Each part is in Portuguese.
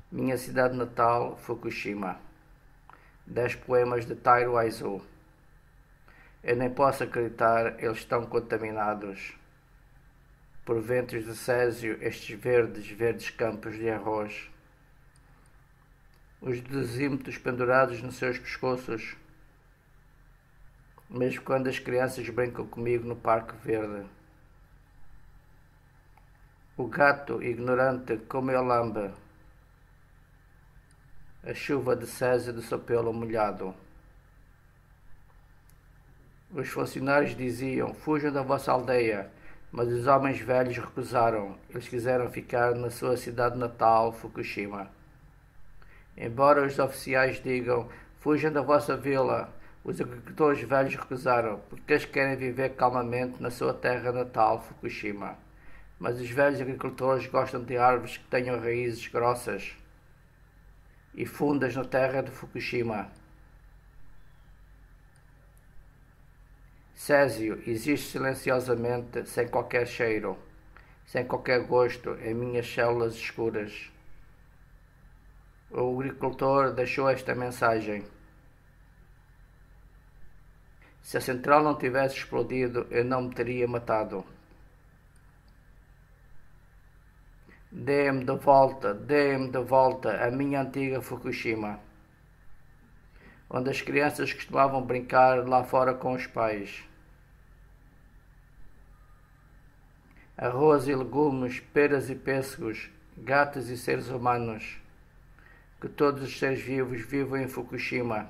Minha cidade natal, Fukushima. 10 poemas de Tairo Aizu. Eu nem posso acreditar, eles estão contaminados por ventos de césio, estes verdes campos de arroz. Os dosímetros pendurados nos seus pescoços, mesmo quando as crianças brincam comigo no Parque Verde. O gato ignorante como eu lambe a chuva de césio do seu pelo molhado. Os funcionários diziam: fujam da vossa aldeia, mas os homens velhos recusaram. Eles quiseram ficar na sua cidade natal, Fukushima. Embora os oficiais digam: fujam da vossa vila, os agricultores velhos recusaram, porque eles querem viver calmamente na sua terra natal, Fukushima. Mas os velhos agricultores gostam de árvores que tenham raízes grossas e fundas na terra de Fukushima. Césio existe silenciosamente, sem qualquer cheiro, sem qualquer gosto, em minhas células escuras. O agricultor deixou esta mensagem: se a central não tivesse explodido, eu não me teria matado. Dê-me de volta a minha antiga Fukushima, onde as crianças costumavam brincar lá fora com os pais. Arroz e legumes, peras e pêssegos, gatos e seres humanos. Que todos os seres vivos vivam em Fukushima.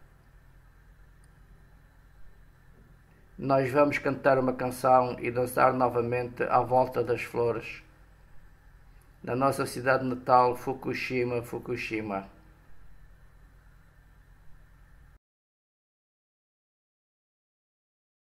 Nós vamos cantar uma canção e dançar novamente à volta das flores. Na nossa cidade natal, Fukushima, Fukushima.